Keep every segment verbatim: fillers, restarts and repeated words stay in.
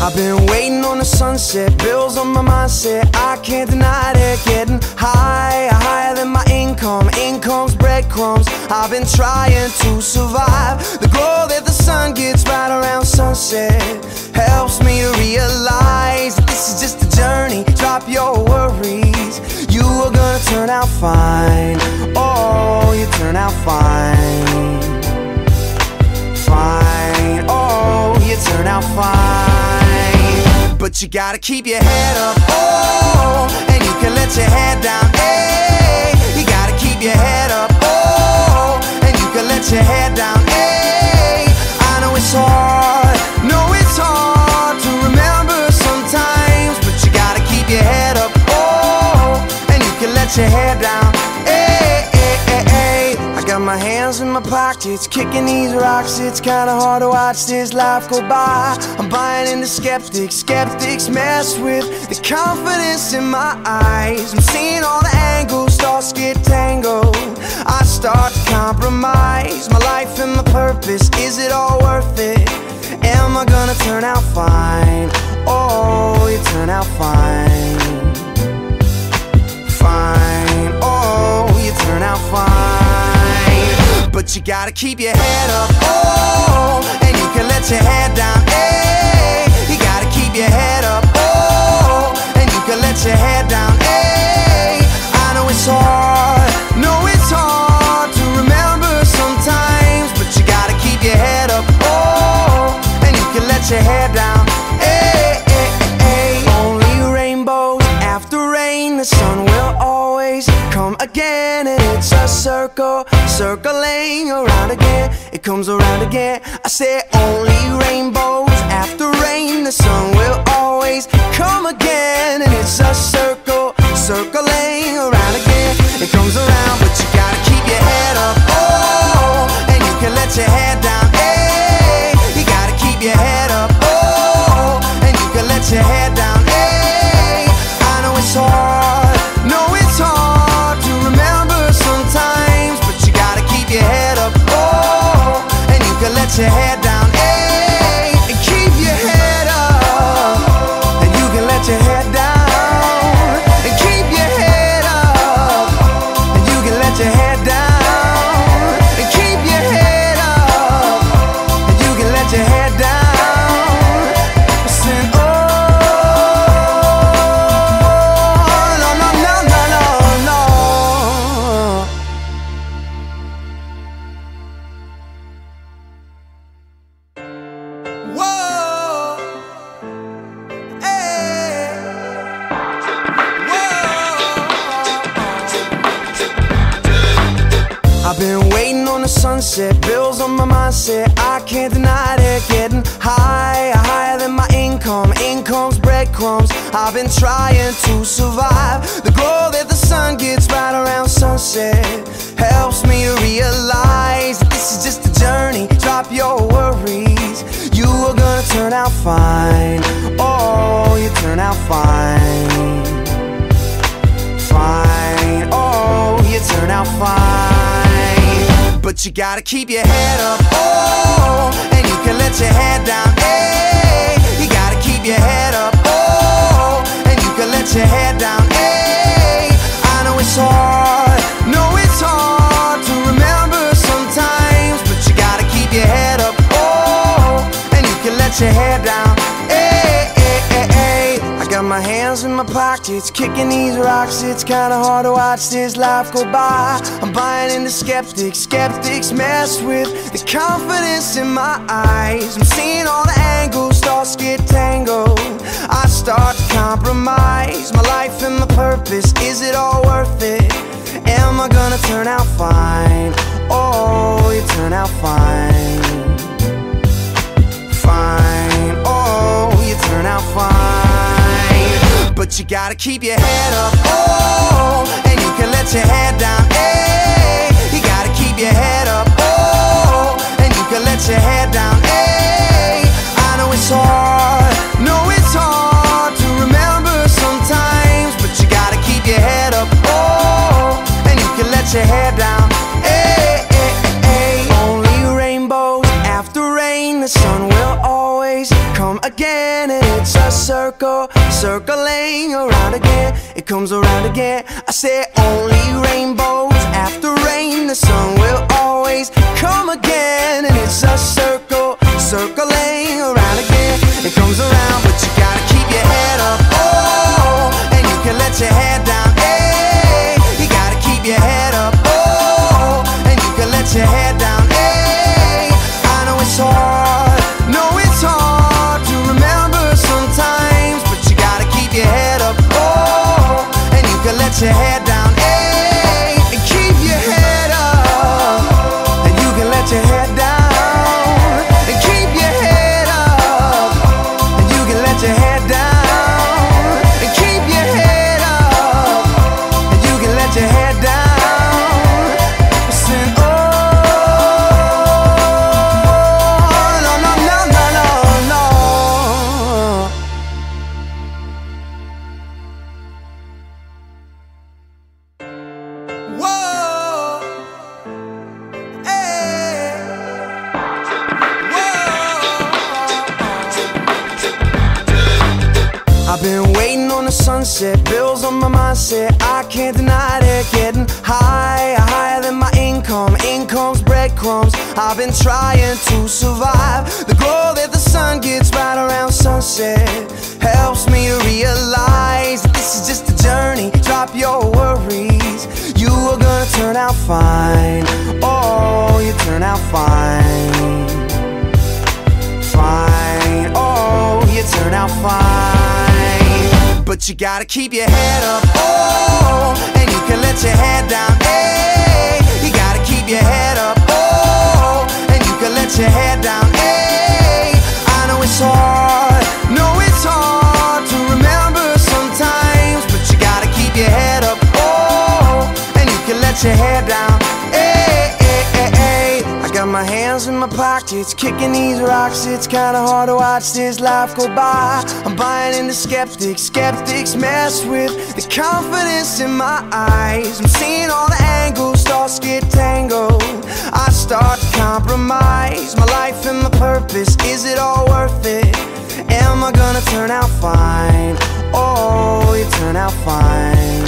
I've been waiting on the sunset, bills on my mindset, I can't deny it. Getting higher, higher than my income, income's breadcrumbs. I've been trying to survive. The glow that the sun gets right around sunset helps me to realize that this is just a journey. Drop your worries, you are gonna turn out fine. Oh, you turn out fine. Fine, oh, you turn out fine. But you gotta keep your head up, oh, and you can let your head down, hey. You gotta keep your head up, oh, and you can let your head down, hey. I know it's hard, know it's hard to remember sometimes, but you gotta keep your head up, oh, and you can let your head down, hey, hey, hey, hey. I got my hands in my pockets, kicking these rocks. It's kinda hard to watch this life go by. I'm buying into skeptics, skeptics mess with the confidence in my eyes. I'm seeing all the angles, thoughts get tangled. I start to compromise my life and my purpose. Is it all worth it? Am I gonna turn out fine? Oh, you turn out fine. Fine, oh, you turn out fine. But you gotta keep your head up, oh, and you can let your head down, hey. You gotta keep your head up, oh, and you can let your head down, hey. I know it's hard, know it's hard to remember sometimes, but you gotta keep your head up, oh, and you can let your head down, hey, hey, hey. Only rainbows after rain, the sun will always come again, and it's a circle, circling around again. It comes around again. I say only rainbows after rain, the sun will always come again, and it's a circle, circling around again. It comes around, but you gotta keep your head up, oh, and you can let your head down, hey. You gotta keep your head up, oh, and you can let your head down, hey. I know it's hard, know it's hard to remember sometimes, but you gotta keep your head up, oh, and you can let your head down, hey. And keep your head up, and you can let your head down. And keep your head up, and you can let your head down. And keep your head up, and you can let your head down. Listen, oh, no, no, no, no, no, no. Whoa, hey, whoa. I've been waiting on the sunset, bills on my mindset, I can't deny it. Getting higher, higher than my income, income's breadcrumbs. I've been trying to survive. The glow that the sun gets right around sunset helps me to realize that this is just a journey. Drop your worries, you are gonna turn out fine. Oh, you turn out fine. Fine, oh, you turn out fine. But you gotta keep your head up, oh, and you can let your head down, hey. You gotta keep your head up, oh, and you can let your head down, hey. I know it's hard, know it's hard to remember sometimes, but you gotta keep your head up, oh, and you can let your head down, hey, hey, hey, hey. I got my hands in my pockets, kicking these rocks. It's kinda hard to watch this life go by. I'm buying into skeptics, skeptics mess with the confidence in my eyes. I'm seeing all the angles, thoughts get tangled. I start to compromise my life and my purpose. Is it all worth it? Am I gonna turn out fine? Oh, you turn out fine. Fine, oh, you turn out fine. But you gotta keep your head up, oh, and you can let your head down, hey. You gotta keep your head up, oh, and you can let your head down, hey. I know it's hard, know it's hard to remember sometimes, but you gotta keep your head up, oh, and you can let your head down, hey, hey, hey. Only rainbows after rain, the sun will always come again, and it's again, it comes around again. I say only rainbows after rain, the sun will always come again. And it's a circle, circling around again. It comes around, but you gotta keep your head up, oh, and you can let your head down, hey. You gotta keep your head up, oh, and you can let your head down, hey. I know it's hard, no it's hard to remember sometimes, but you gotta keep your head up, oh, and you can let your head down, hey. And keep your head up, and you can let your head down, and keep your head up, and you can let your head down, and keep your head up, and you can let your head down. Listen, oh, no, no, no, no, no, no. Whoa, hey, whoa. I've been waiting on the sunset, bills on my mindset, I can't deny it. Getting higher, higher than my income, income's breadcrumbs. I've been trying to survive. The glow that the sun gets right around sunset helps me to realize that this is just a journey. Drop your worries, you are gonna turn out fine. Oh, you turn out fine. Fine, oh, you turn out fine. But you gotta keep your head up, oh, and you can let your head down, hey. You gotta keep your head up, oh, and you can let your head down, hey. I know it's hard, no it's hard to remember sometimes, but you gotta keep your head up, oh, and you can let your head down, hey, hey, hey, hey. I got my hands in my pockets, kicking these rocks. It's kinda hard to watch this life go by. I'm buying into skeptics, skeptics mess with the confidence in my eyes. I'm seeing all the angles, thoughts get tangled. I start to compromise my life and my purpose. Is it all worth it? Am I gonna turn out fine? Oh, you turn out fine.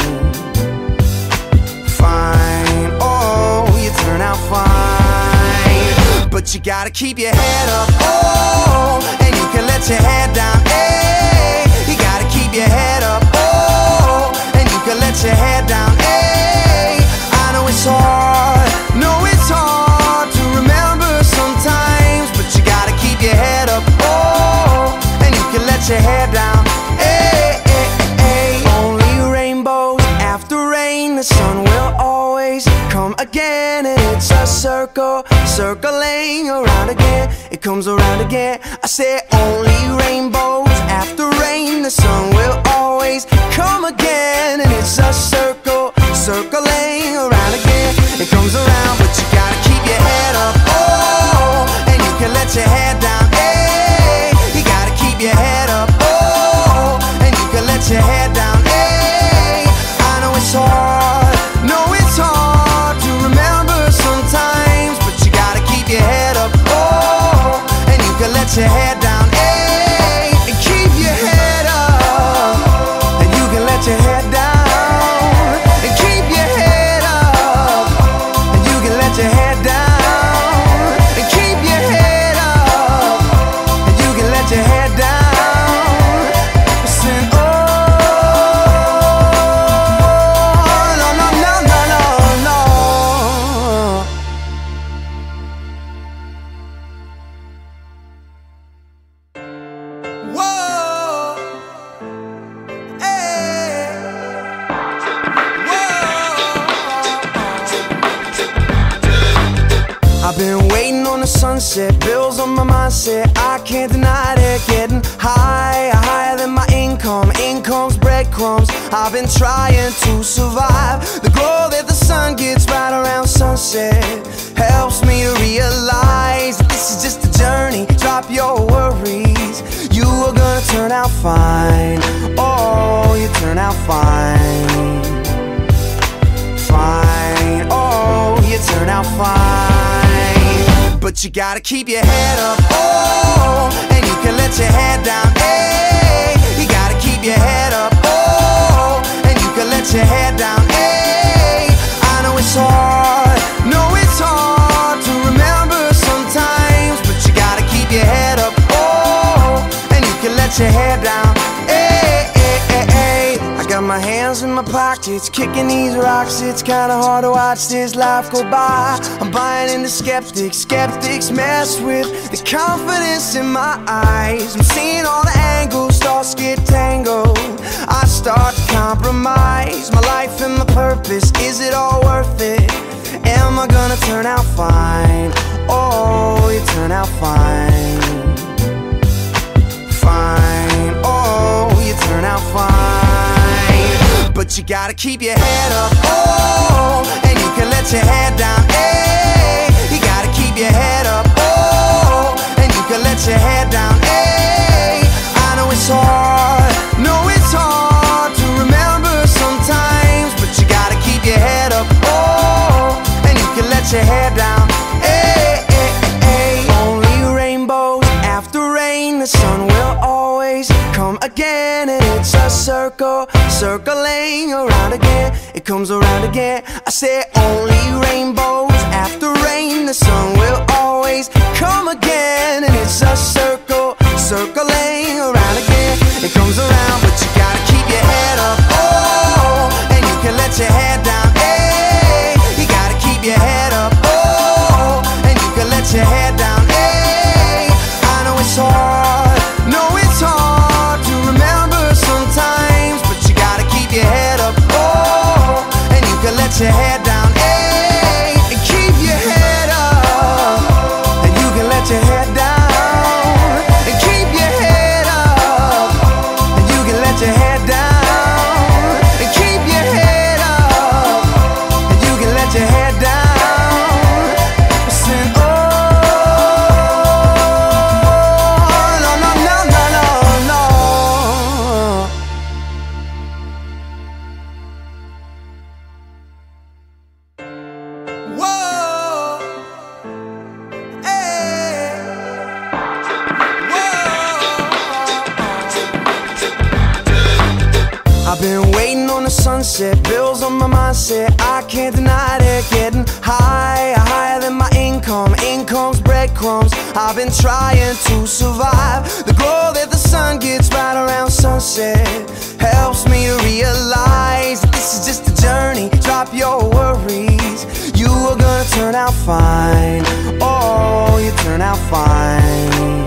Fine, oh, you turn out fine. But you gotta keep your head up, oh, and you can let your head down, hey. You gotta keep your head up, oh, and you can let your head down, hey. I know it's hard, no it's hard to remember sometimes, but you gotta keep your head up, oh, and you can let your head down, hey, hey, hey. Only rainbows after rain, the sun will always come again. And it's a circle, circling around again, it comes around again. I say only rainbows after rain, the sun will always come again. And it's a circle, circling around again, it comes around. But you gotta keep your head up, oh, and you can let your head down, hey. You gotta keep your head up, oh, and you can let your head down, hey. I know it's hard, no it's hard to remember sometimes, but you gotta keep your head up, oh, and you can let your head down, hey. And keep your head up, and you can let your head down, and keep your head up, and you can let your head down, and keep your head up, and you can let your head down. Listen, oh, no, no, no, no, no, no. Whoa, hey, whoa. I've been waiting on the sunset, bills on my mindset, I can't deny it. Getting higher, higher than my income, income's breadcrumbs. I've been trying to survive. The glow that the sun gets right around sunset helps me to realize that this is just a journey. Drop your worries, you are gonna turn out fine. Oh, you turn out fine. Fine, oh, you turn out fine. But you gotta keep your head up, oh, and you can let your head down, hey. You gotta keep your head up, oh, let your head down. Hey, I know it's hard, no it's hard to remember sometimes, but you gotta keep your head up, oh, and you can let your head down. Hey, hey, hey, hey. I got my hands in my pockets, kicking these rocks. It's kinda hard to watch this life go by. I'm buying into skeptics, skeptics mess with the confidence in my eyes. I'm seeing all the angles, thoughts get tangled. I start to compromise my life and my purpose. Is it all worth it? Am I gonna turn out fine? Oh, you turn out fine. Fine, oh, you turn out fine. But you gotta keep your head up, oh, and you can let your head down. Hey, you gotta keep your head up, oh, and you can let your head down. Hey, I know it's hard, no it's hard to remember sometimes, but you gotta keep your head up, oh, and you can let your head down. Hey, hey, hey. Only rainbows after rain, the sun will always come again, and it's a circle, circling around again. It comes around again. I say only rainbows after rain, the sun will always come again, and it's a circle, circling around again. It comes around, but you gotta keep your head up, oh, and you can let your head down. Hey, you gotta keep your head up, oh, and you can let your head down. Hey, I know it's hard, no it's hard to remember sometimes, but you gotta keep your head up, oh, and you can let your head down. Hey, and keep your head up, and you can let your head down. And keep your head up, and you can let your head down. And keep your head up, and you can let your head down. Listen, oh, no, no, no, no, no, no. Whoa, hey, whoa. I've been waiting on the sunset, bills on my mindset. I can't deny it, getting higher, higher than my income. Income's breadcrumbs. I've been trying to survive. The glow that the sun gets right around sunset helps me to realize that this is just a journey. Drop your worries, you are gonna turn out fine. Oh, you turn out fine.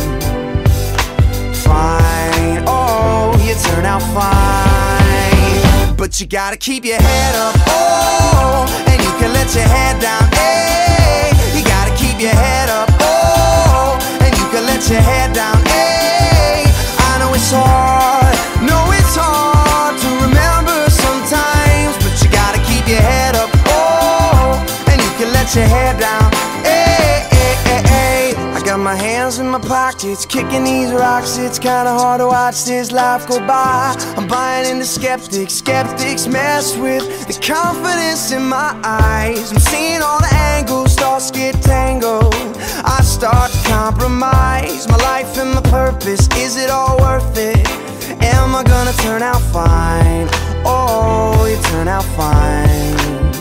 Fine, oh, you turn out fine. But you gotta keep your head up, oh, and you can let your head down. Hey, you gotta keep your head up, oh, and you can let your head down. Hey, I know it's hard, no it's hard to remember sometimes, but you gotta keep your head up, oh, and you can let your head down. Hey, hey, hey, hey. I got my hands in my pockets, kicking these rocks. It's kinda hard to watch this life go by. I'm buying into skeptics, skeptics mess with the confidence in my eyes. I'm seeing all the angles, thoughts get tangled. I start to compromise my life and my purpose. Is it all worth it? Am I gonna turn out fine? Oh, you turn out fine.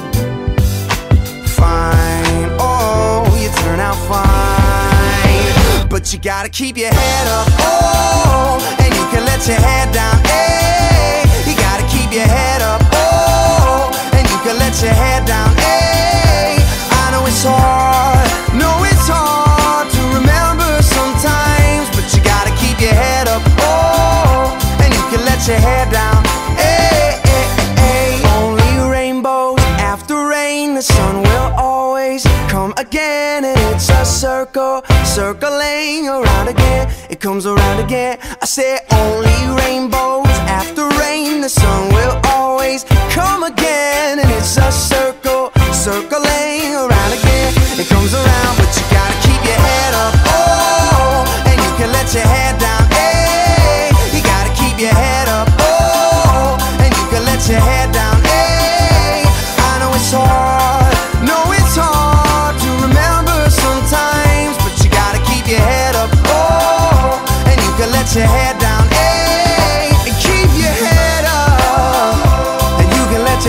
Fine, oh, you turn out fine. But you gotta keep your head up, oh, and you can let your head down. Hey, you gotta keep your head up, oh, and you can let your head down. Hey, I know it's hard, no it's hard to remember sometimes, but you gotta keep your head up, oh, and you can let your head down. Hey, hey, hey. Only rainbows after rain, the sun will always come again, and it's a circle, circling around again. It comes around again. I say only rainbows after rain, the sun will always come again, and it's a circle, circling around again. It comes around, but you gotta keep your head up, oh, and you can let your head down. Hey, you gotta keep your head up, oh, and you can let your head down. Hey, I know it's hard, no it's hard to remember sometimes, but you gotta keep your head up, oh, and you can let your head down. Hey, and keep your head up, and you can let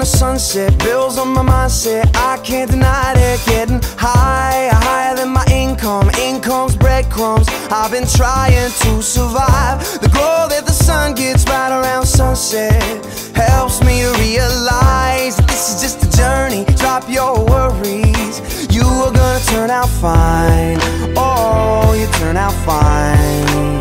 the sunset, bills on my mindset, I can't deny it. Getting higher, higher than my income, income's breadcrumbs. I've been trying to survive. The glow that the sun gets right around sunset helps me to realize that this is just a journey. Drop your worries, you are gonna turn out fine. Oh, you turn out fine.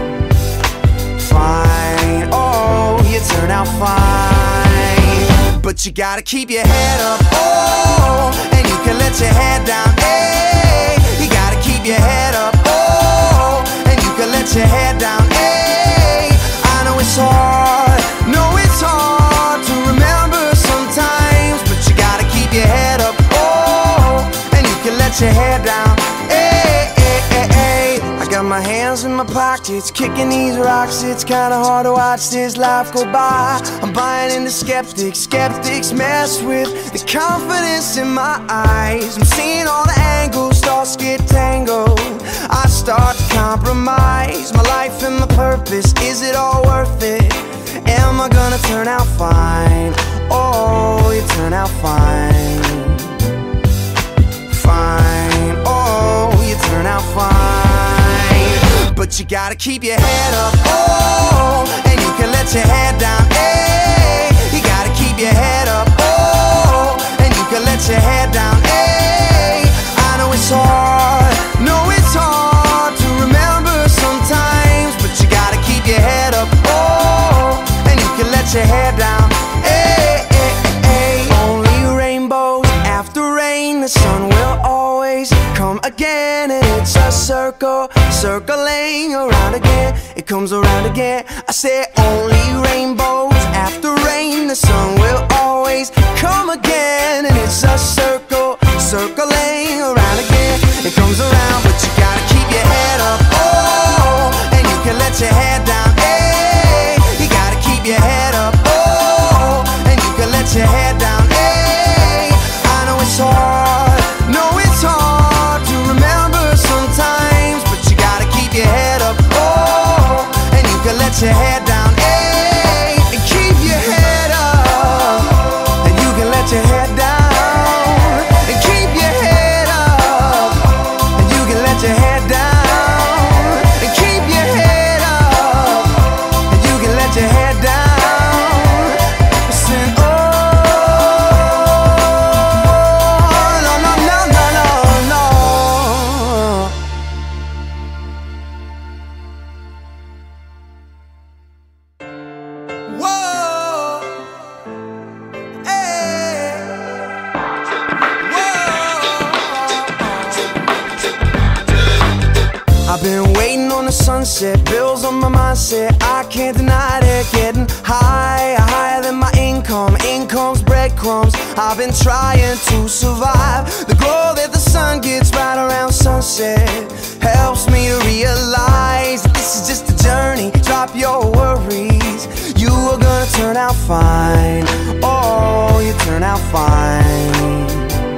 Fine, oh, you turn out fine. But you gotta keep your head up, oh, and you can let your head down, hey. You gotta keep your head up, oh, and you can let your head down, hey. I know it's hard, know it's hard to remember sometimes, but you gotta keep your head up, oh, and you can let your head down, hey, hey, hey, hey. I got my hands in my pockets, kicking these rocks. It's kinda hard to watch this life go by. I'm buying into skeptics, skeptics mess with the confidence in my eyes. I'm seeing all the angles, thoughts get tangled. I start to compromise my life and my purpose. Is it all worth it? Am I gonna turn out fine? Oh, you turn out fine. Fine, oh, you turn out fine. But you gotta keep your head up, oh, and you can let your head down, hey. You gotta keep your head up, oh, and you can let your head down, hey. I know it's hard, know it's hard to remember sometimes, but you gotta keep your head up, oh, and you can let your head down, hey, hey, hey. Only rainbows after rain, the sun will always come again, and it's a circle, circling around again. It comes around again. I say only rainbows after rain, the sun will always come again, and it's a circle, circling around again. It comes around, but you gotta keep your head up, oh, and you can let your head down, hey. You gotta keep your head up, oh, and you can let your head down, hey. I know it's hard, know it's hard to remember sometimes, but you gotta keep your head up, oh, and you can let your head down, hey. And keep your head up, and you can let your head down. And keep your head up, and you can let your head down. And keep your head up, and you can let your head down. Listen, oh, no, no, no, no, no, no. Whoa, hey, whoa. I've been waiting on the sunset, bills on my mindset, I can't deny it. Getting higher, higher than my income, income's breadcrumbs. I've been trying to survive. The glow that the sun gets right around sunset helps me to realize that this is just a journey. Drop your worries, you are gonna turn out fine. Oh, you turn out fine.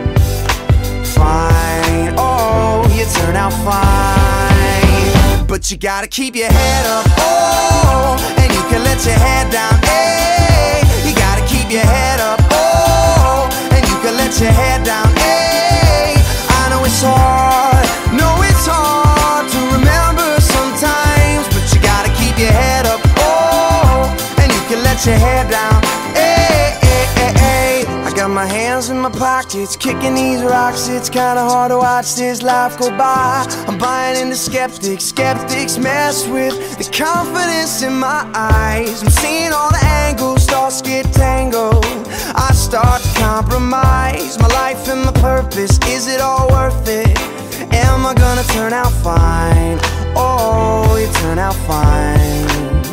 Fine, oh, you turn out fine. But you gotta keep your head up, oh, and you can let your head down, hey. You gotta keep your head up, oh, and you can let your head down, hey. I know it's hard, know it's hard to remember sometimes, but you gotta keep your head up, oh, and you can let your head down, hey, hey, hey, hey. I got my hands in my pockets, kicking these rocks. It's kinda hard to watch this life go by. I'm buying into skeptics, skeptics mess with the confidence in my eyes. I'm seeing all the angles, thoughts get tangled. I start to compromise my life and my purpose. Is it all worth it? Am I gonna turn out fine? Oh, you turn out fine.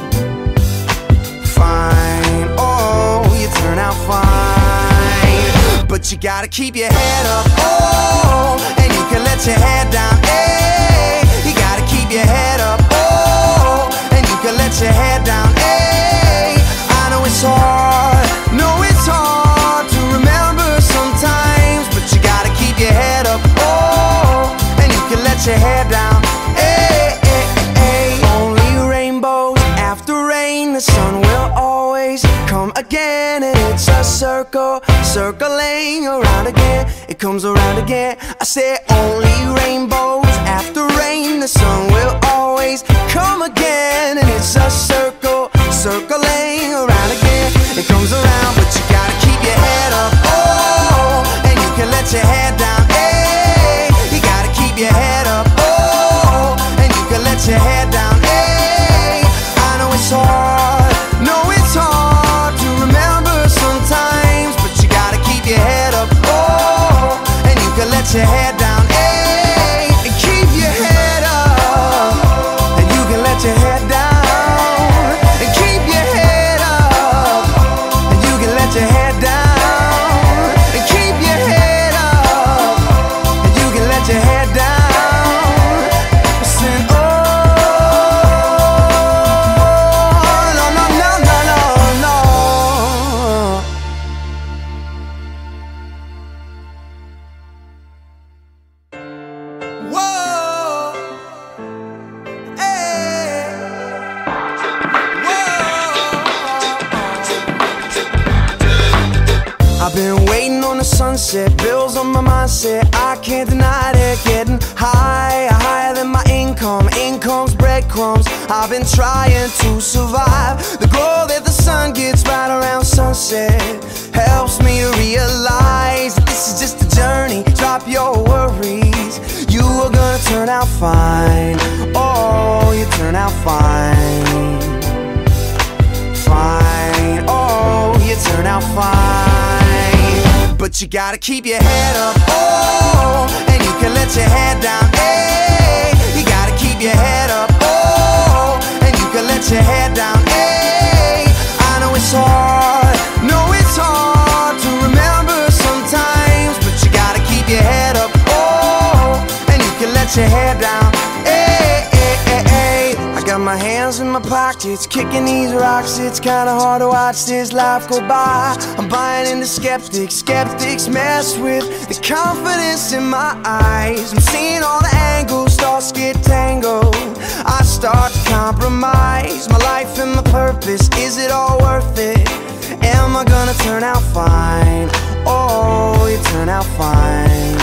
Fine, oh, you turn out fine. But you gotta keep your head up, oh, and you can let your head down, hey. You gotta keep your head up, oh, and you can let your head down, hey. I know it's hard, know it's hard to remember sometimes, but you gotta keep your head up, oh, and you can let your head down, hey, hey, hey. Only rainbows after rain, the sun will always come again, and it's a circle, circling around again. It comes around again. I say only rainbows after rain. The sun will always come again. And it's a circle, circling around again. It comes around, but you gotta keep your head up. Oh, and you can let your head down. Hey, you gotta keep your head up. Oh, and you can let your head down. Hey, I know it's hard, no it's hard to remember sometimes, but you gotta keep your head up. Oh, and you can let your head down. Hey, and keep your head up, and you can let your head down, and keep your head up, and you can let your head down, and keep your head up, and you can let your head down. Listen, oh, no, no, no, no, no, no. Whoa, hey, whoa. I've been waiting on the sunset, bills on my mindset. I can't deny it, getting higher, higher than my income. Income's breadcrumbs. I've been trying to survive. The glow that the sun gets right around sunset helps me to realize that this is just a journey. Drop your worries, you are gonna turn out fine. Oh, you turn out fine. Fine, oh, you turn out fine. But you gotta keep your head up. Oh, and you can let your head down. Hey, you gotta keep your head up. Oh, and you can let your head down. Hey, I know it's hard, no it's hard to remember sometimes, but you gotta keep your head up. Oh, and you can let your head down. Hey, hey, hey, hey. I got my hands in my pockets, kicking these rocks. It's kinda hard to watch this life go by. I'm buying into skeptics. Skeptics mess with the confidence in my eyes. I'm seeing all the angles, thoughts get tangled. I start to compromise my life and my purpose. Is it all worth it? Am I gonna turn out fine? Oh, you turn out fine.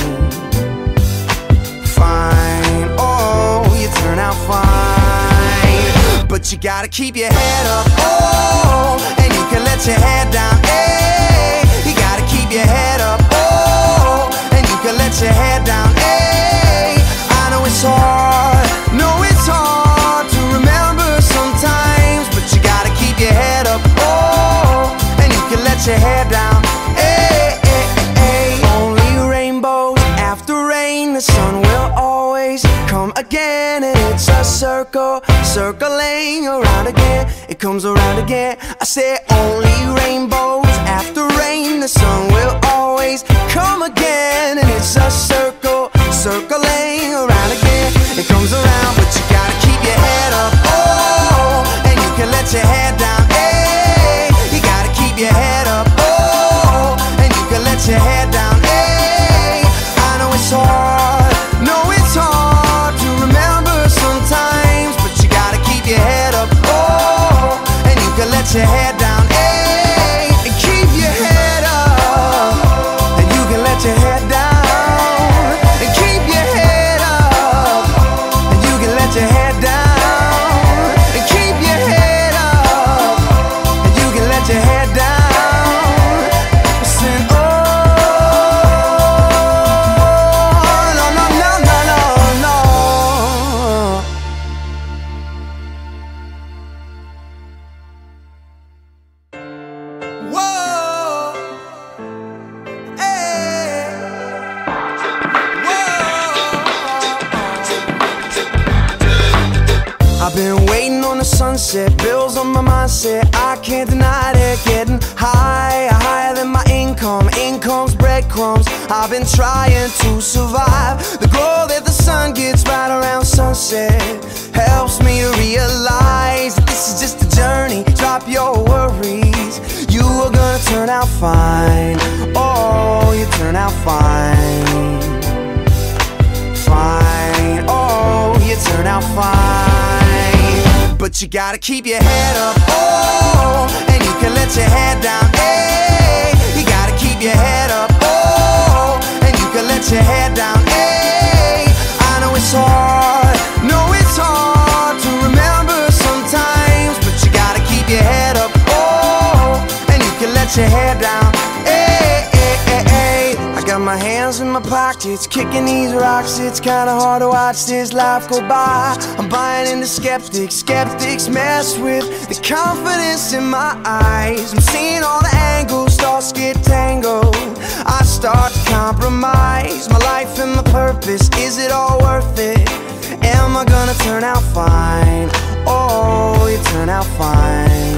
Fine, oh, you turn out fine. But you gotta keep your head up. Oh, and you can let your head down. Hey, you gotta keep your head up. Oh, and you can let your head down. Hey, I know it's hard, no it's hard to remember sometimes, but you gotta keep your head up. Oh, and you can let your head down. Hey, hey, hey. Only rainbows after rain. The sun will always come again. And it's a circle, circling around again. It comes around again. I say only rainbows after rain. The sun will always come again. And it's a circle, circling around again. It comes around, but you gotta keep your head up. Oh, and you can let your head down. Hey, you gotta keep your head up. Oh, and you can let your head down. Hey, I know it's hard, no it's hard to remember sometimes, but you gotta keep your head up. Oh, and you can let your head down. Hey, and keep your head up, and you can let your head down, and keep your head up, and you can let your head down, and keep your head up, and you can let your head down. Listen, oh, no, no, no, no, no, no. Whoa, hey, whoa. I've been waiting on the sunset, bills on my mindset. I can't deny it, getting higher, higher than my income. Income's breadcrumbs. I've been trying to survive. The glow that the sun gets right around sunset helps me to realize that this is just a journey. Drop your worries, you are gonna turn out fine. Oh, you turn out fine. Fine, oh, you turn out fine. But you gotta keep your head up. Oh, and you can let your head down. Hey, keep your head up, oh, and you can let your head down, hey. I know it's hard, know it's hard to remember sometimes, but you gotta keep your head up, oh, and you can let your head down, hey, hey, hey, hey. I got my hands in my pockets, kicking these rocks. It's kinda hard to watch this life go by. I'm buying into skeptics, skeptics mess with the confidence in my eyes. I'm seeing all the angles, thoughts get tangled. I start to compromise my life and my purpose. Is it all worth it? Am I gonna turn out fine? Oh, you turn out fine.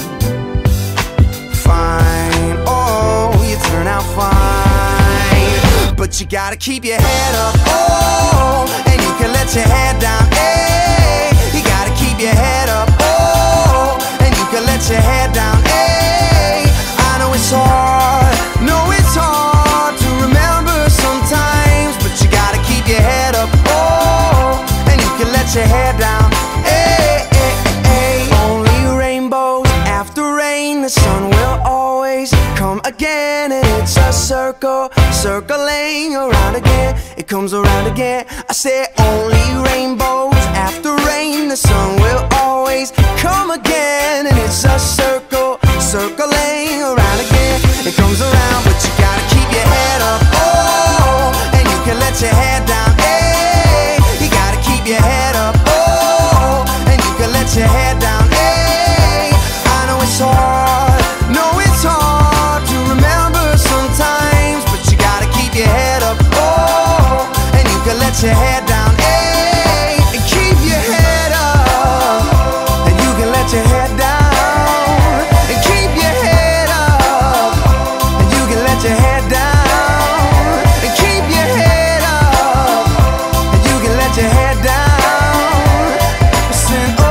Fine, oh, you turn out fine. But you gotta keep your head up, oh, and you can let your head down, hey. You gotta keep your head up, oh, and you can let your head down, hey. I know it's hard, know it's hard to remember sometimes, but you gotta keep your head up, oh, and you can let your head down, hey, hey, hey. Only rainbows after rain, the sun will always come again, and it's a circle, circling around again. It comes around again. I say only rainbows after rain, the sun will always come again, and it's a circle, circling around again. It comes around, but you gotta keep your head up, oh, and you can let your head down, hey. You gotta keep your head up, oh, and you can let your head down, hey. I know it's hard, know it's hard to remember sometimes, but you gotta keep your head up, oh, and you can let your head down, hey. And keep your head up, and you can let your head down. And keep your head up, and you can let your head down. And keep your head up, and you can let your head down. Listen, oh,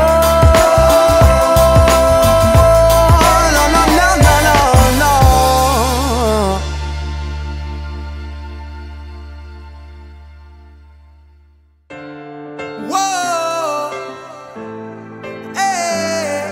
no, no, no, no, no, no. Whoa, hey,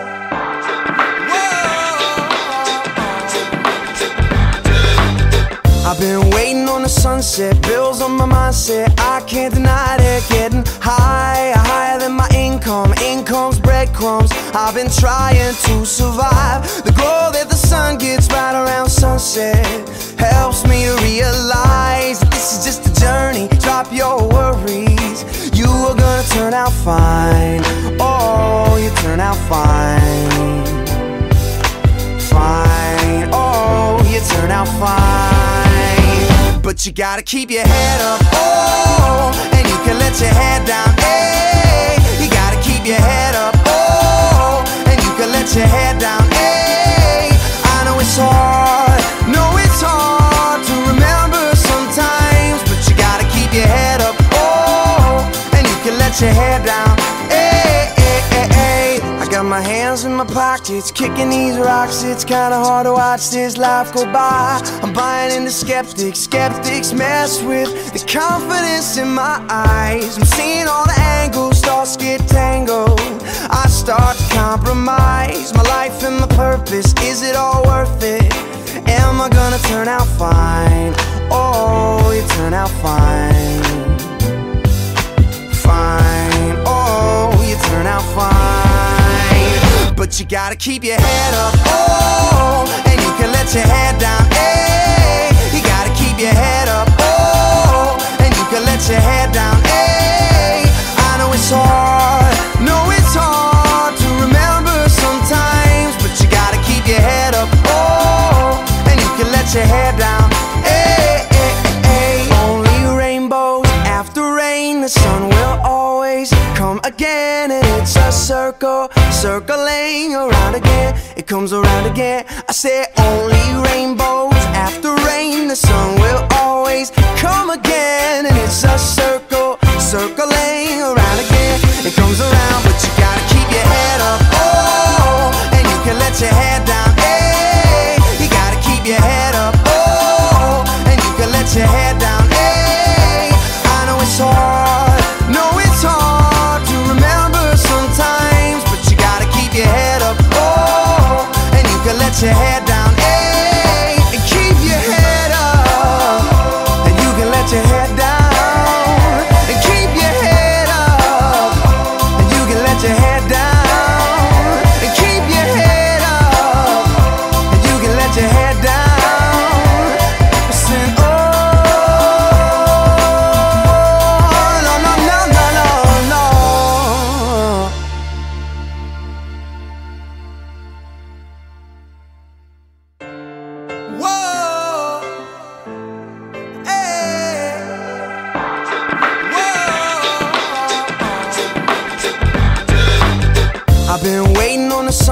whoa. I've been waiting on the sunset, bills on my mindset. I can't deny it, getting higher, higher than my income. Income's breadcrumbs. I've been trying to survive. The glow that the sun gets right around sunset helps me to realize that this is just a journey. Drop your worries, you are gonna turn out fine. Oh, you turn out fine. Fine, oh, you turn out fine. But you gotta keep your head up, oh, and you can let your head down, hey. You gotta keep your head up, oh, and you can let your head down, hey. I know it's hard, know it's hard to remember sometimes, but you gotta keep your head up, oh, and you can let your head down, hey, hey, hey, hey. I got my hands in my pockets, kicking these rocks. It's kinda hard to watch this life go by. I'm buying into skeptics, skeptics mess with the confidence in my eyes. I'm seeing all the angles, thoughts get tangled. I start to compromise my life and my purpose. Is it all worth it? Am I gonna turn out fine? Oh, you turn out fine. Fine, oh, you turn out fine. But you gotta keep your head up, oh, and you can let your head down, hey. You gotta keep your head up, oh, and you can let your head down, hey. I know it's hard, know it's hard to remember sometimes, but you gotta keep your head up, oh, and you can let your head down, hey, hey, hey. Only rainbows after rain, the sun will always come again, and it's a circle, circling around again. It comes around again. I say only rainbows after rain, the sun will always come again, and it's a circle, circling around again. It comes around, but you gotta keep your head up, oh, and you can let your head down, hey. You gotta keep your head up, oh, and you can let your head down, hey. I know it's hard, know it's hard to remember sometimes, but you gotta keep your head up, oh, and you can let your head down, hey. And keep your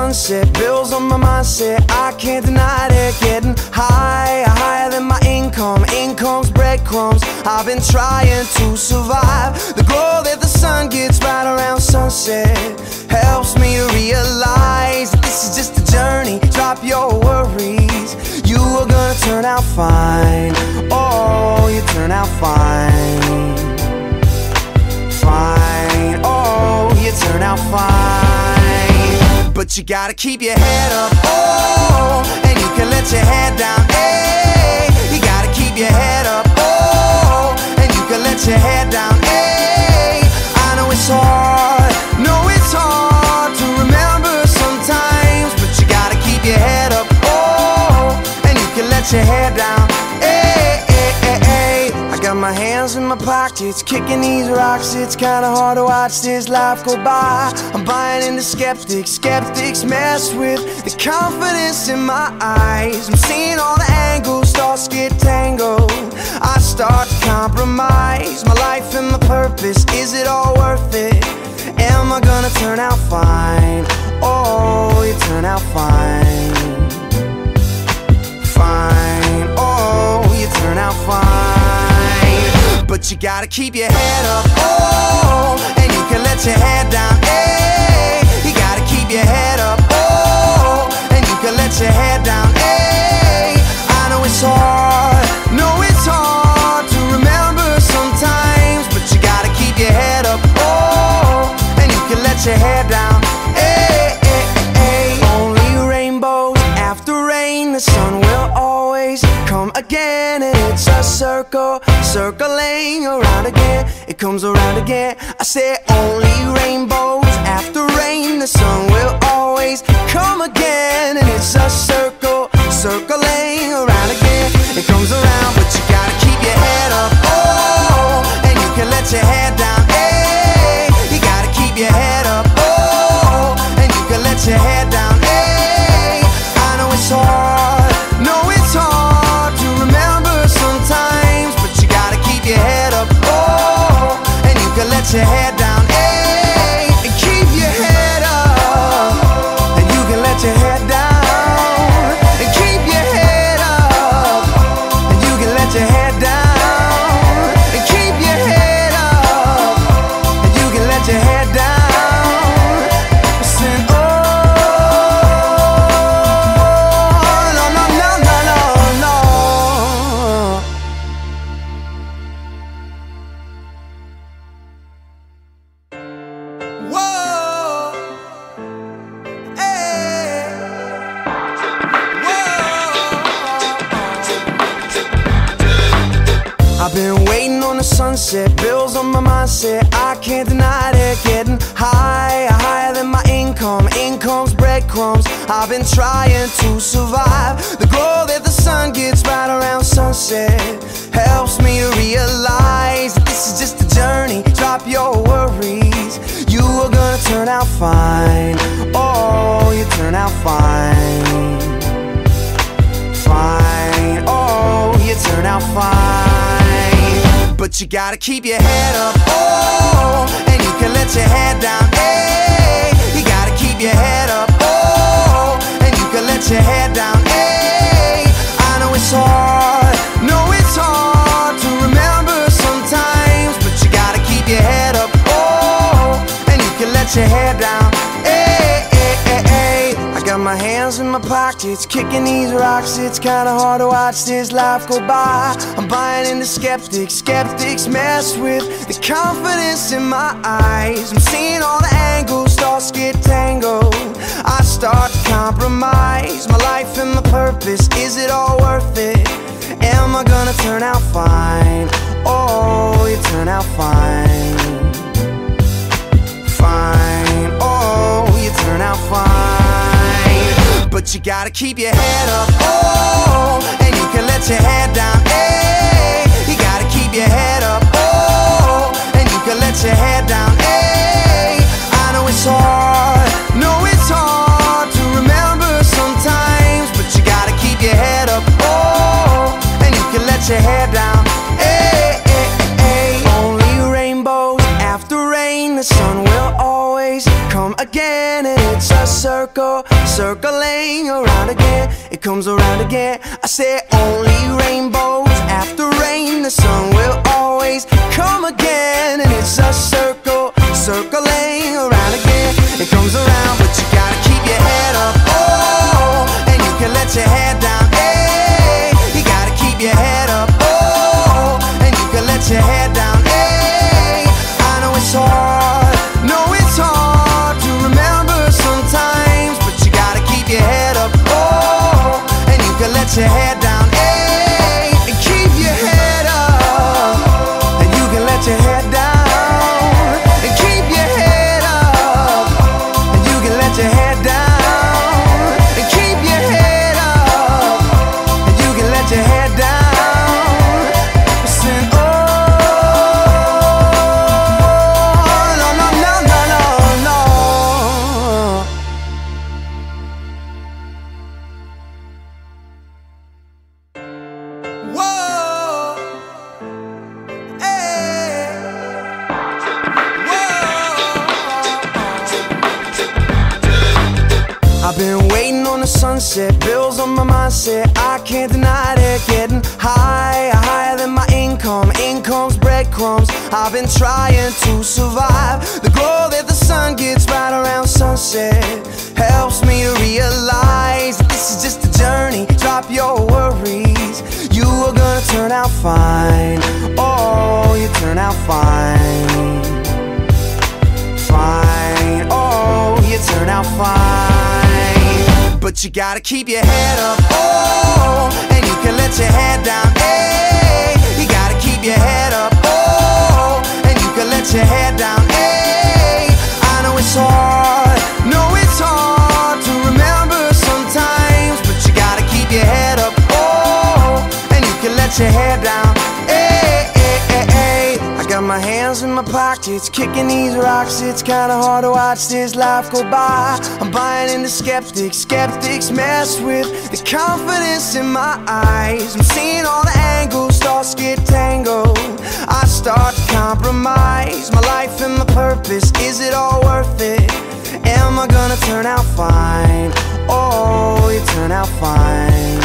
sunset, bills on my mindset, I can't deny it. Getting higher, higher than my income, income's breadcrumbs. I've been trying to survive. The glow that the sun gets right around sunset helps me to realize that this is just a journey. Drop your worries, you are gonna turn out fine. Oh, you turn out fine. Fine, oh, you turn out fine. But you gotta keep your head up, oh, and you can let your head down, hey. You gotta keep your head up, oh, and you can let your head down, hey. I know it's hard, know it's hard to remember sometimes, but you gotta keep your head up, oh, and you can let your head down, hey, hey, hey, hey. I got my hands in my pockets, kicking these rocks. It's kinda hard to watch this life go by. I'm buying into skeptics, skeptics mess with the confidence in my eyes. I'm seeing all the angles, thoughts get tangled. I start to compromise my life and my purpose. Is it all worth it? Am I gonna turn out fine? Oh, you turn out fine. Fine, oh, you turn out fine. But you gotta keep your head up, oh, and you can let your head down, hey. You gotta keep your head up, oh, and you can let your head down, hey. I know it's hard, know it's hard to remember sometimes, but you gotta keep your head up, oh, and you can let your head down, hey, hey, hey. Only rainbows after rain, the sun will always come again, and it's a circle, circling around again. It comes around again. I say only rainbows after rain, the sun will always come again, and it's a circle, circling around again. It comes around, but you gotta keep your head up, oh, and you can let your head down, hey. You gotta keep your head up, oh, and you can let your head down, hey. I know it's hard, know it's hard to remember sometimes, but you gotta keep your head up, oh, and you can let your head down, hey. And keep your head up, and you can let your head down. And keep your head up, and you can let your head down. And keep your head up, and you can let your head down. Listen, oh, no, no, no, no, no, no. Whoa, hey, whoa. I've been waiting on the sunset, bills on my mindset, I can't deny it. Getting higher, higher than my income, income's breadcrumbs. I've been trying to survive. The glow that the sun gets right around sunset helps me to realize that this is just a journey. Drop your worries, you are gonna turn out fine. Oh, you turn out fine. Fine, oh, you turn out fine. But you gotta keep your head up, oh, and you can let your head down, hey. You gotta keep your head up, oh, and you can let your head down, hey. I know it's hard, know it's hard to remember sometimes, but you gotta keep your head up, oh, and you can let your head down, hey, hey, hey, hey. I got my hands in my pockets, kicking these rocks. It's kinda hard to watch this life go by. I'm buying into skeptics, skeptics mess with the confidence in my eyes. I'm seeing all the angles, thoughts get tangled. I start to compromise my life and my purpose. Is it all worth it? Am I gonna turn out fine? Oh, you turn out fine. Fine, oh, you turn out fine. But you gotta keep your head up, oh, and you can let your head down, hey. You gotta keep your head up, oh, and you can let your head down, hey. I know it's hard, know it's hard to remember sometimes, but you gotta keep your head up, oh, and you can let your head down, hey, hey, hey. Only rainbows after rain, the sun will always come again. again, and it's a circle, circling around again. It comes around again. I say only rainbows after rain. The sun will always come again, and it's a circle, circling around again. It comes around, but you gotta keep your head up, oh, and you can let your head down, hey. You gotta keep your head up, oh, and you can let your head down, hey. I know it's hard, know it's hard to remember sometimes, but you gotta keep your head up, oh, and you can let your head down, hey. And keep your head up, and you can let your head down. And keep your head up, and you can let your head down. And keep your head up, and you can let your head down. Listen, oh, no, no, no, no, no, no. Whoa, hey, whoa. I've been waiting on the sunset, bills on my mindset, I can't deny it. Getting higher, higher than my income, income's breadcrumbs. I've been trying to survive. The glow that the sun gets right around sunset helps me to realize that this is just a journey. Drop your worries, you are gonna turn out fine. Oh, you turn out fine. Fine, oh, you turn out fine. But you gotta keep your head up, oh, and you can let your head down, hey. You gotta keep your head up, oh, and you can let your head down, hey. I know it's hard, know it's hard to remember sometimes, but you gotta keep your head up, oh, and you can let your head down, hey, hey, hey, hey. I got my hands in my pockets, kicking these rocks. It's kinda hard to watch this life go by. I'm buying into skeptics, skeptics mess with the confidence in my eyes. I'm seeing all the angles, thoughts get tangled. I start to compromise my life and my purpose. Is it all worth it? Am I gonna turn out fine? Oh, you turn out fine.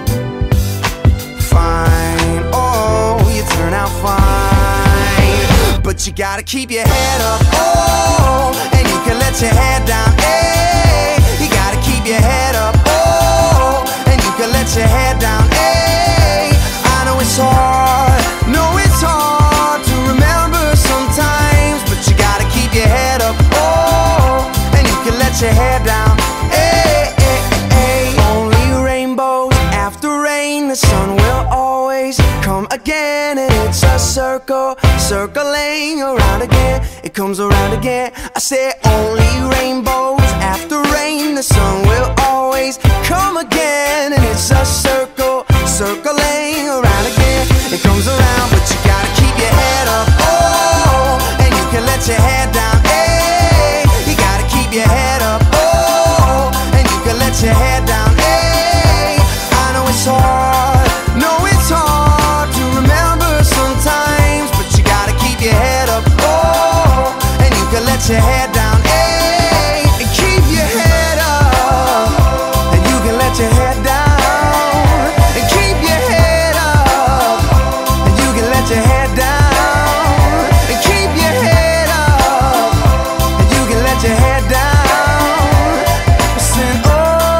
Fine, oh, you turn out fine. But you gotta keep your head up, oh, and you can let your head down, hey. You gotta keep your head up, oh, and you can let your head down, hey. I know it's hard, know it's hard to remember sometimes, but you gotta keep your head up, oh, and you can let your head down, hey, hey, hey. Only rainbows after rain, the sun will always come again, and it's a circle, circling around again. It comes around again. I say only rainbows after rain, the sun will always come again, and it's a circle, circling around again. It comes around, but you gotta keep your head up, oh, and you can let your head down, hey. You gotta keep your head up, oh, and you can let your head down, hey. I know it's hard, know it's hard to remember sometimes, but you gotta keep your head up, oh, and you can let your head down, hey. And keep your head up, and you can let your head down. And keep your head up, and you can let your head down. And keep your head up, and you can let your head down. Listen, oh,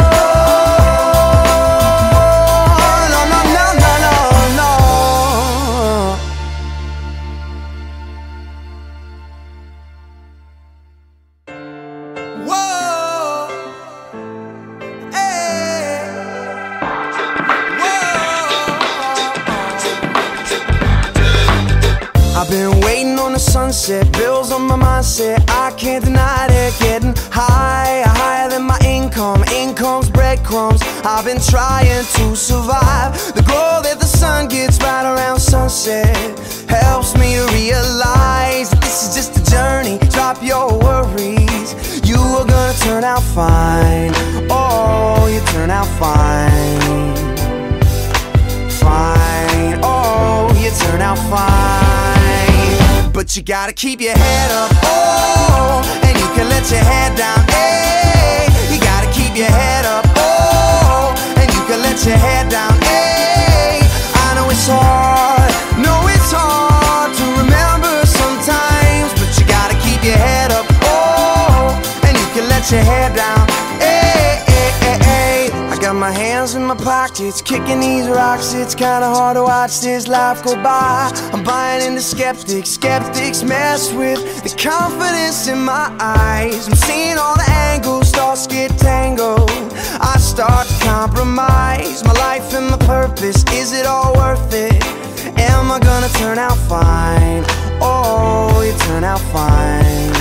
no, no, no, no, no, no. Whoa, hey, whoa. I've been waiting on the sunset, bills on my mindset, I can't deny it. Getting higher, higher than my income, income's breadcrumbs. I've been trying to survive. The glow that the sun gets right around sunset helps me to realize that this is just a journey. Drop your worries, you are gonna turn out fine. Oh, you turn out fine. Fine, oh, you turn out fine. But you gotta keep your head up, oh, and you can let your head down, let your hair down. Hey, hey, hey, hey. I got my hands in my pockets, kicking these rocks. It's kinda hard to watch this life go by. I'm buying into skeptics. Skeptics mess with the confidence in my eyes. I'm seeing all the angles, thoughts get tangled. I start to compromise my life and my purpose. Is it all worth it? Am I gonna turn out fine? Oh, you turn out fine.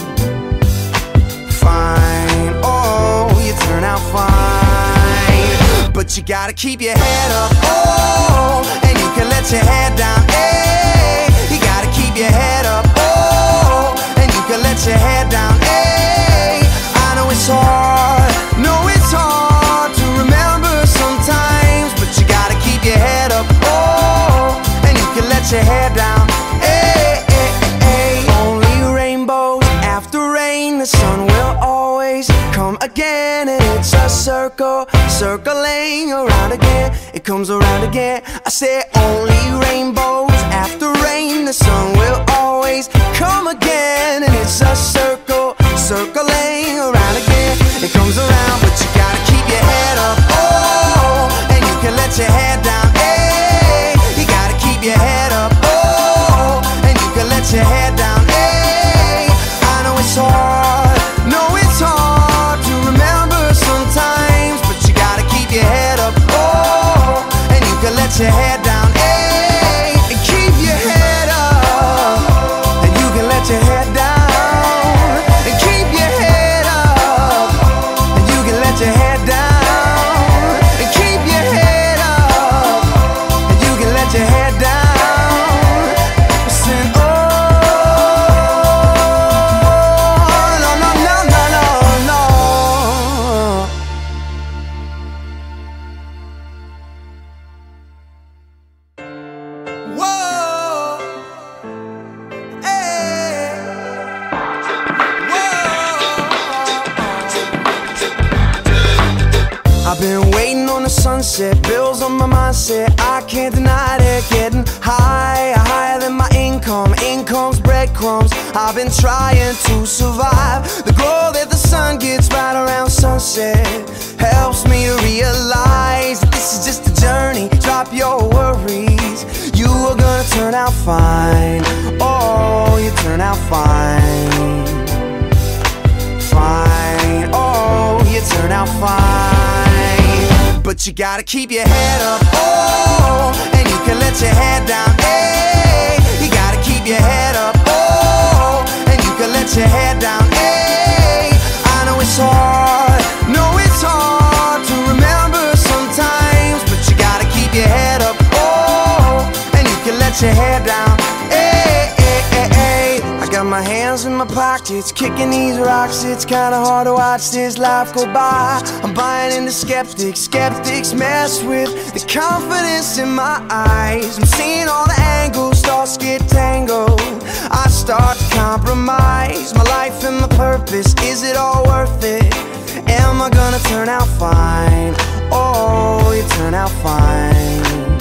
Fine, oh, you turn out fine. But you gotta keep your head up, oh, and you can let your head down, hey. You gotta keep your head up, oh, and you can let your head down, hey. I know it's hard, know it's hard to remember sometimes, but you gotta keep your head up, oh, and you can let your head down, hey, hey, hey. Only rainbows after rain, the sun will always come again, and it's a circle, circling around again. It comes around again. I say only rainbows after rain, the sun will always come again, and it's a circle, circling around again. It comes around, but you gotta keep your head up, oh, and you can let your head down, hey. You gotta keep your head up, oh, and you can let your head down, hey. I know it's hard, know it's hard to remember sometimes, but you gotta keep your head up, oh, and you can let your head down, hey. And keep your head up, and you can let your head down. And keep your head up, and you can let your head down. And keep your head up, and you can let your head down. Listen, oh, no, no, no, no, no, no. Whoa, hey, whoa. I've been waiting on the sunset, bills on my mindset. I can't deny it, getting higher, higher than my income. Income's breadcrumbs. I've been trying to survive. The glow that the sun gets right around sunset helps me to realize that this is just a journey. Drop your worries, you are gonna turn out fine. Oh, you turn out fine. Fine, oh, you turn out fine. But you gotta keep your head up, oh, and you can let your head down, hey. You gotta keep your head up, oh, and you can let your head down, hey. I know it's hard, know it's hard to remember sometimes, but you gotta keep your head up, oh, and you can let your head down, hey, hey, hey, hey. I got my hands in my pockets, kicking these rocks. It's kinda hard to watch this life go by. I'm buying into skeptics. Skeptics mess with the confidence in my eyes. I'm seeing all the angles, thoughts get tangled. I start to compromise my life and my purpose. Is it all worth it? Am I gonna turn out fine? Oh, you turn out fine.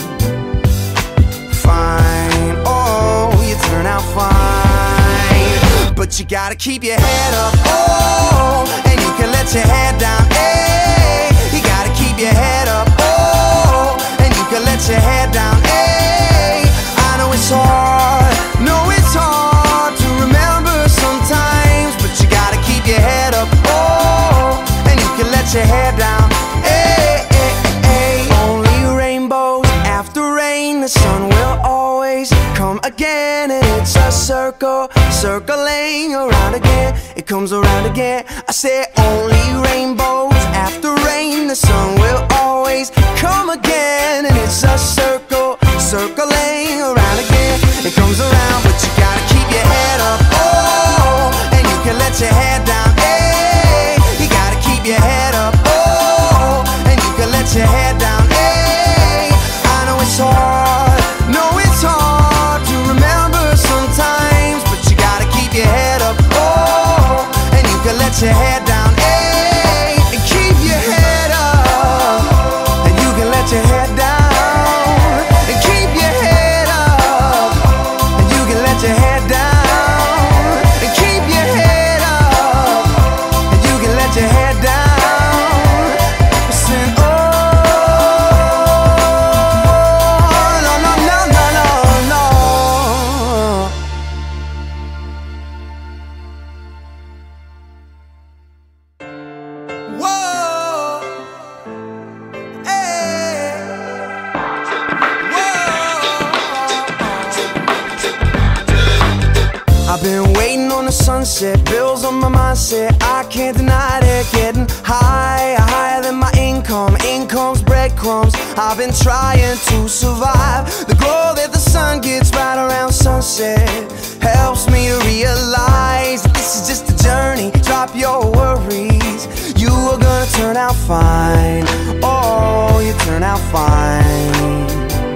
Fine, oh, you turn out fine. But you gotta keep your head up, oh, and you can let your head down, hey. You gotta keep your head up, oh, and you can let your head down, hey. I know it's hard, know it's hard to remember sometimes, but you gotta keep your head up, oh, and you can let your head down, hey, hey, hey. Only rainbows after rain, the sun will always come again, and it's a circle, circling around again. It comes around again. I say only rainbows after rain, the sun will always come again, and it's a circle, circling around again. It comes around, but you gotta keep your head up, oh, and you can let your head down, hey. You gotta keep your head up, oh, and you can let your head down, hey. I know it's hard, know it's hard to remember sometimes, but you gotta keep your head up, oh, and you can let your head down, hey. And keep your head up, and you can let your head down. And keep your head up, and you can let your head down. And keep your head up, and you can let let your head down. Listen, oh, no, no, no, no, no, no. Whoa, hey, whoa. I've been waiting on the sunset, bills on my mindset, I can't deny it. Getting higher, higher than my income, income's breadcrumbs. I've been trying to survive. The glow that the sun gets right around sunset helps me to realize that this is just a journey. Drop your worries, you are gonna turn out fine. Oh, you turn out fine.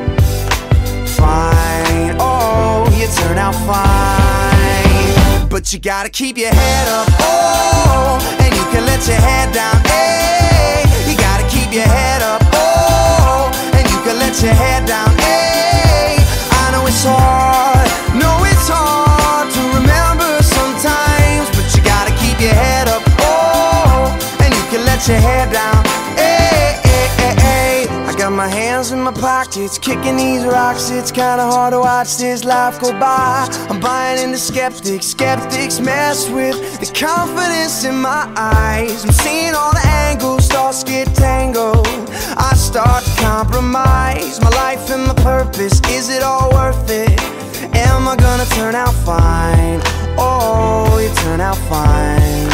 Fine, oh, you turn out fine. But you gotta keep your head up, oh, and you can let your head down, hey. You gotta keep your head up, oh, and you can let your head down, hey. I know it's hard, know it's hard to remember sometimes, but you gotta keep your head up, oh, and you can let your head down, hey, hey, hey, hey. I got my hands in my pockets, kicking these rocks. It's kinda hard to watch this life go by. I'm buying into skeptics, skeptics mess with the confidence in my eyes. I'm seeing all the angles, thoughts get tangled. I start to compromise my life and my purpose. Is it all worth it? Am I gonna turn out fine? Oh, you turn out fine.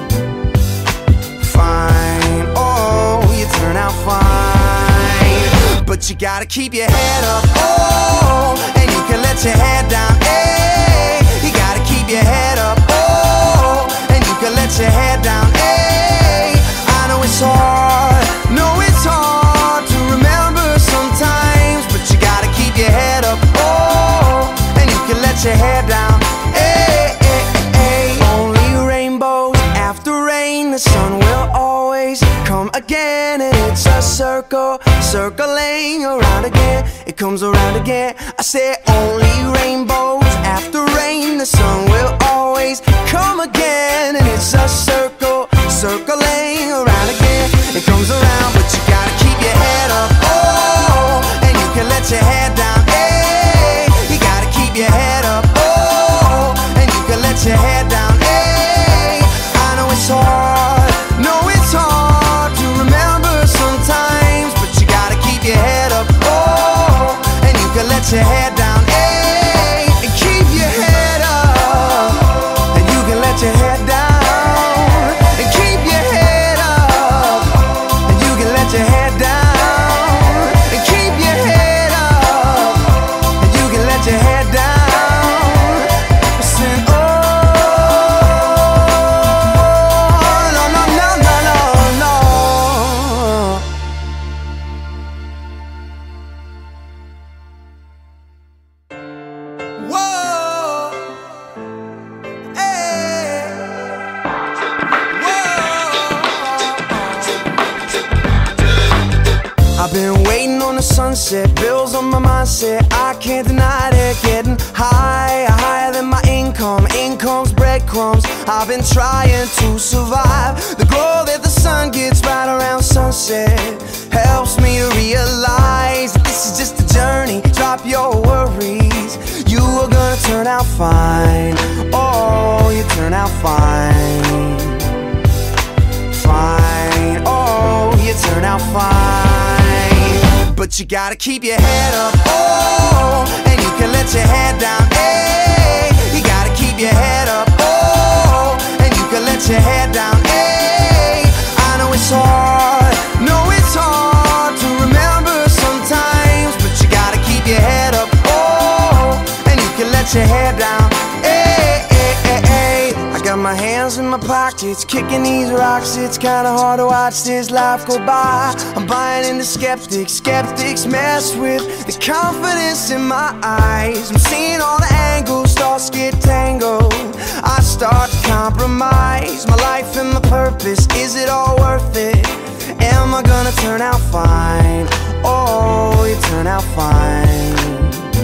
Fine, oh, you turn out fine. But you gotta keep your head up, oh, and you can let your head down, hey. You gotta keep your head up, oh, and you can let your head down, hey. I know it's hard, know it's hard to remember sometimes, but you gotta keep your head up, oh, and you can let your head down, hey, hey, hey. Only rainbows after rain, the sun will always come again, and it's a circle, circling around again. It comes around again. I say only rainbows after rain, the sun will always come again, and it's a circle, circling around again. It comes around, but you gotta keep your head up, oh, and you can let your head down, hey. You gotta keep your head up, oh, and you can let your head down, hey. I know it's hard, know it's hard to remember sometimes, but you gotta keep your head up, oh, and you can let your head down, hey. And keep your head up, and you can let your head down. And keep your head up, and you can let your head down. And keep your head up, and you can let your head down. Listen, oh, no, no, no, no, no, no. Whoa, hey, whoa. I've been waiting on the sunset, bills on my mindset, I can't deny it. Getting higher, higher than my income, income's breadcrumbs. I've been trying to survive. The glow that the sun gets right around sunset helps me to realize that this is just a journey. Drop your worries, you are gonna turn out fine. Oh, you turn out fine. Fine, oh, you turn out fine. But you gotta keep your head up, oh, and you can let your head down, hey. You gotta keep your head up, oh, and you can let your head down, hey. I know it's hard, know it's hard to remember sometimes, but you gotta keep your head up, oh, and you can let your head down, hey, hey, hey, hey. I got my hands in my pockets, kicking these rocks. It's kinda hard to watch this life go by. I'm buying into skeptics, skeptics mess with the confidence in my eyes. I'm seeing all the angles, thoughts get tangled. I start to compromise my life and my purpose. Is it all worth it? Am I gonna turn out fine? Oh, you turn out fine.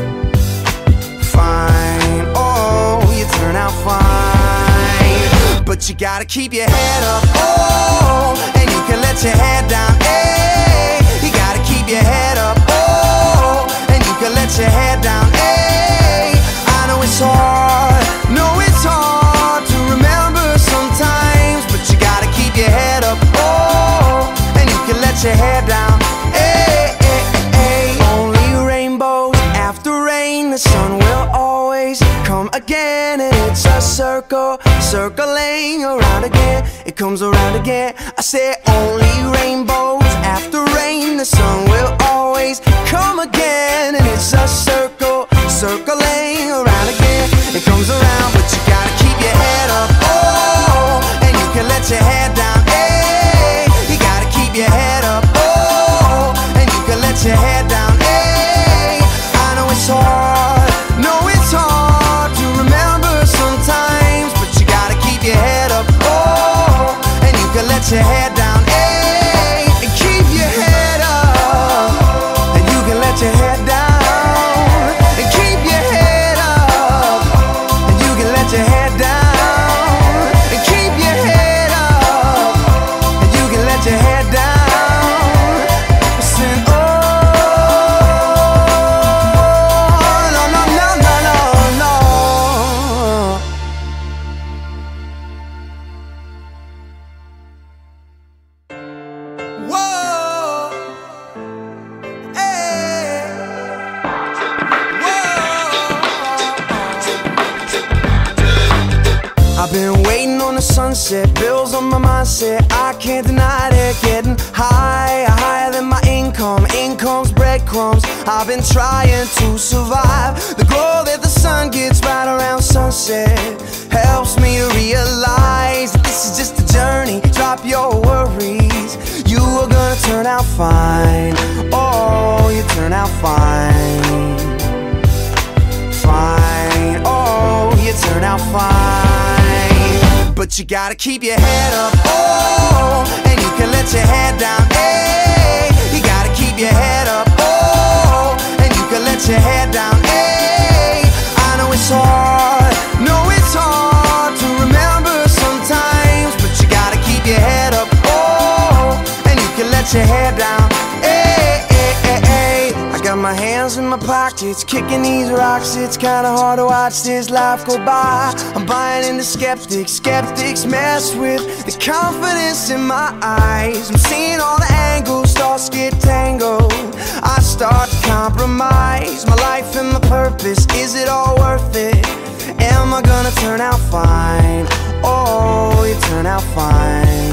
Fine, oh, you turn out fine. But but you gotta keep your head up, oh, and you can let your head down, hey. You gotta keep your head up, oh, and you can let your head down, hey. I know it's hard, know it's hard to remember sometimes, but you gotta keep your head up, oh, and you can let your head down, hey, hey, hey. Only rainbows after rain, the sun will always come again, and it's a circle, circling around again. It comes around again. I say only rainbows after rain, the sun will always come again, and it's a circle, circling around again. It comes around, but you gotta keep your head up, oh, and you can let your head down, hey. You gotta keep your head up, oh, and you can let your head down, hey. I know it's hard, know it's hard to remember sometimes, but you gotta keep your head up, oh, and you can let your head down, hey. And keep your head up, and you can let your head down, and keep your head up, and you can let your head down, and keep your head up, and you can let your head down. Listen, oh, no, no, no, no, no, no. Whoa, hey, whoa. I've been waiting on the sunset, bills on my mindset, I can't deny it. Getting higher, higher than my income, income's breadcrumbs. I've been trying to survive. The glow that the sun gets right around sunset helps me to realize that this is just a journey. Drop your worries, you are gonna turn out fine. Oh, you turn out fine, fine. Oh, you turn out fine. But you gotta keep your head up, oh, and you can let your head down, hey. You gotta keep your head up, oh, and you can let your head down, hey. I know it's hard, know it's hard to remember sometimes, but you gotta keep your head up, oh, and you can let your head down, hey, hey, hey, hey. I got my hands in my pockets, kicking these rocks. It's kinda hard to watch this life go by. I'm buying into skeptics, skeptics mess with the confidence in my eyes. I'm seeing all the angles, thoughts get tangled. I start to compromise my life and my purpose. Is it all worth it? Am I gonna turn out fine? Oh, you turn out fine,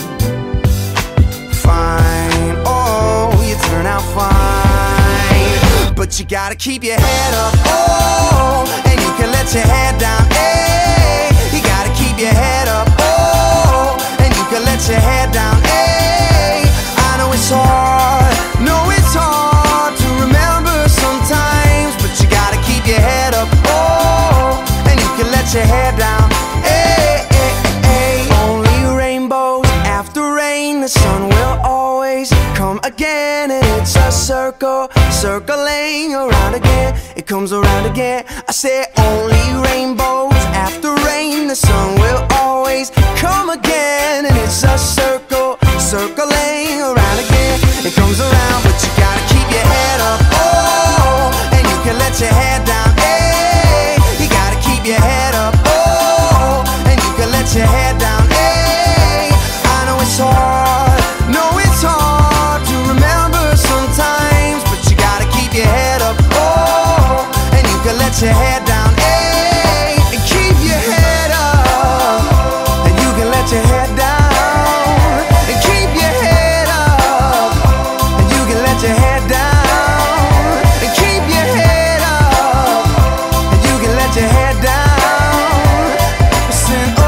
fine. Oh, you turn out fine. But you gotta keep your head up, oh, and you can let your head down, hey. You gotta keep your head up, oh, and you can let your head down, hey. I know it's hard, know it's hard to remember sometimes, but you gotta keep your head up, oh, and you can let your head down, hey, hey, hey. Only rainbows after rain, the sun will always come again, and it's a circle, circling around again. It comes around again. I say only rainbows after rain, the sun will always come again, and it's a circle, circling around again. It comes around, but you gotta keep your head up, oh, and you can let your head down, hey. You gotta keep your head up, oh, and you can let your head down, hey. I know it's hard, know it's hard to remember sometimes, but you gotta keep your head up, oh, and you can let your head down, hey. And keep your head up, and you can let your head down, and keep your head up, and you can let your head down, and keep your head up, and you can let your head down. Listen, oh,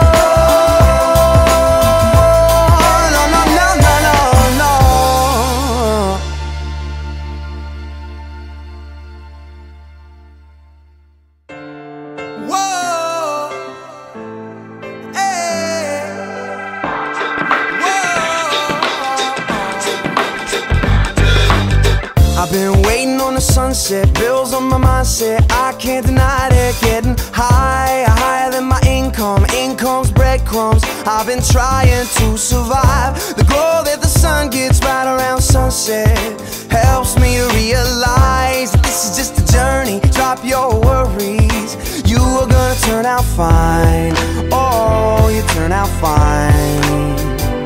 no, no, no, no, no, no. Whoa, hey, whoa. I've been waiting on the sunset, bills on my mindset, I can't deny it. Getting higher, higher than my income, income in comes breadcrumbs. I've been trying to survive. The glow that the sun gets right around sunset helps me to realize that this is just a journey. Drop your worries, you are gonna turn out fine. Oh, you turn out fine.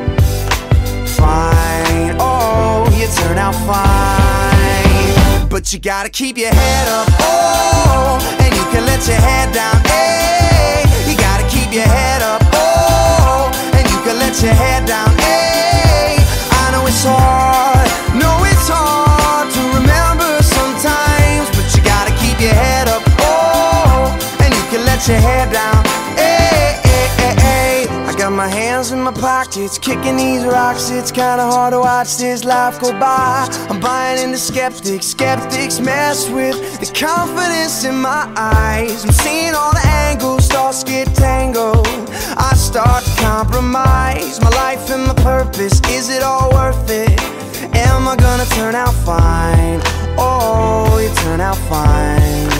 Fine, oh, you turn out fine. But you gotta keep your head up, oh, and you can let your head down, hey. You gotta keep your head up, oh, and you can let your head down, hey. I know it's hard, know it's hard to remember sometimes, but you gotta keep your head up, oh, and you can let your head down, hey, hey, hey, hey. I got my hands in my pockets, kicking these rocks. It's kinda hard to watch this life go by. I'm buying into skeptics. Skeptics mess with the confidence in my eyes. I'm seeing all the angles, thoughts get tangled. I start to compromise my life and my purpose. Is it all worth it? Am I gonna turn out fine? Oh, you turn out fine.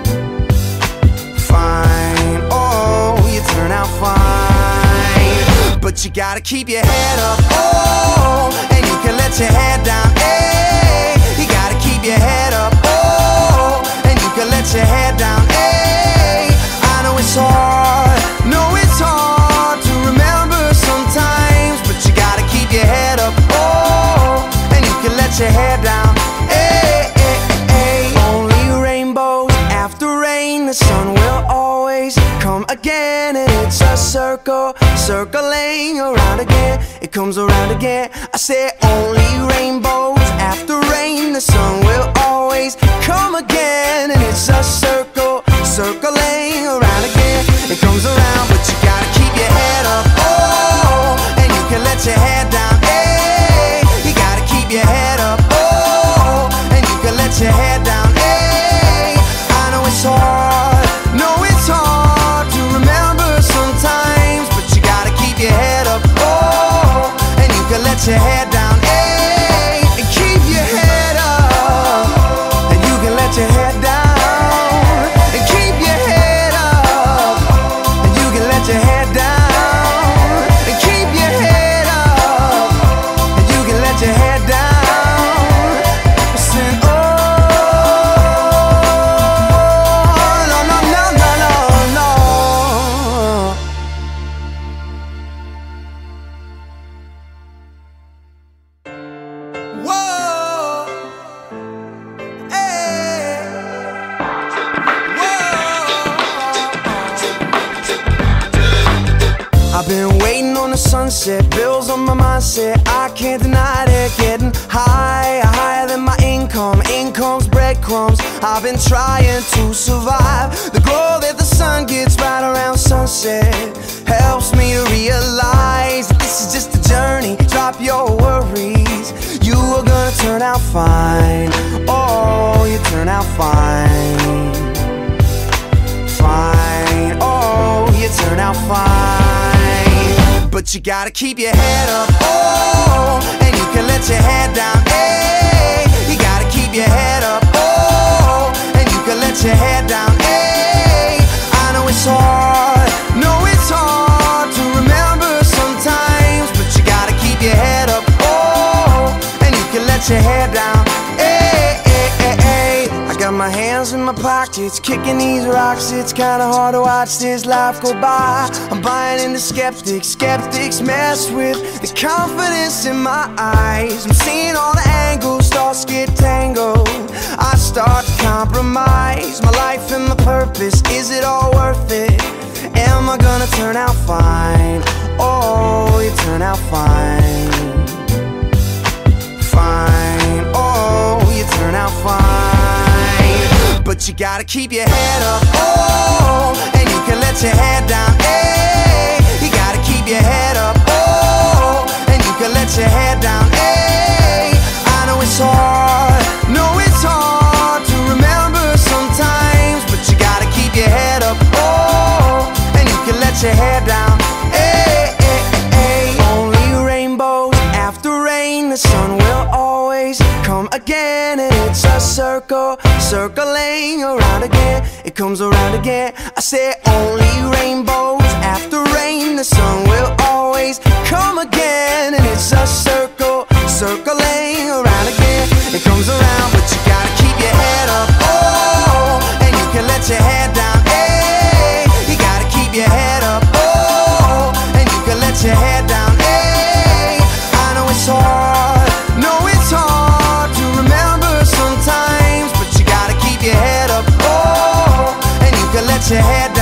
Fine, oh, you turn out fine. But you gotta keep your head up, oh, and you can let your head down, hey. You gotta keep your head up, oh, and you can let your head down, hey. I know it's hard, know it's hard to remember sometimes, but you gotta keep your head up, oh, and you can let your head down, hey, hey, hey. Only rainbows after rain, the sun will always come again, and it's a circle, circling around again. It comes around again. I say only rainbows after rain, the sun will always come again, and it's a circle, circling around again. It comes around, but you gotta keep your head up, oh, and you can let your head down, hey. You gotta keep your head up, oh, and you can let your head down, hey. I know it's hard, know it's hard to remember sometimes, but you gotta keep your head up, oh, and you can let your head down, hey. And keep your head up, and you can let your head down. And keep your head up, and you can let your head down. And keep your head up, and you can let your head down. Listen, oh, no, no, no, no, no, no. Whoa, hey, whoa. I've been waiting on the sunset, bills on my mindset. I can't deny it, getting higher, higher than my income. Income's breadcrumbs. I've been trying to survive. The glow that the sun gets right around sunset helps me to realize that this is just a journey. Drop your worries, you are gonna turn out fine. Oh, you turn out fine. Fine, oh, you turn out fine. But you gotta keep your head up, oh, and you can let your head down, hey. You gotta keep your head up, oh, and you can let your head down, hey. I know it's hard, know it's hard to remember sometimes, but you gotta keep your head up, oh, and you can let your head down, hey, hey, hey, hey. I got my hands in my pockets, kicking these rocks. It's kinda hard to watch this life go by. I'm buying into skeptics. Skeptics mess with the confidence in my eyes. I'm seeing all the angles, thoughts get tangled. I start to compromise my life and my purpose. Is it all worth it? Am I gonna turn out fine? Oh, you turn out fine. Fine, oh, you turn out fine. But you gotta keep your head up, oh, and you can let your head down, hey. You gotta keep your head up, oh, and you can let your head down, hey. I know it's hard, know it's hard to remember sometimes, but you gotta keep your head up, oh, and you can let your head down, hey, hey, hey. Only rainbows after rain, the sun will always come again, and it's a circle, circling around again. It comes around again. I say only rainbows after rain, the sun will always come again. And it's a circle, circling around again. It comes around, but you gotta keep your head up, oh, and you can let your head down, hey. You gotta keep your head up, oh, and you can let your head down, hey. I know it's hard, no it's hard to remember sometimes, but you gotta keep your head up, oh, and you can let your head down.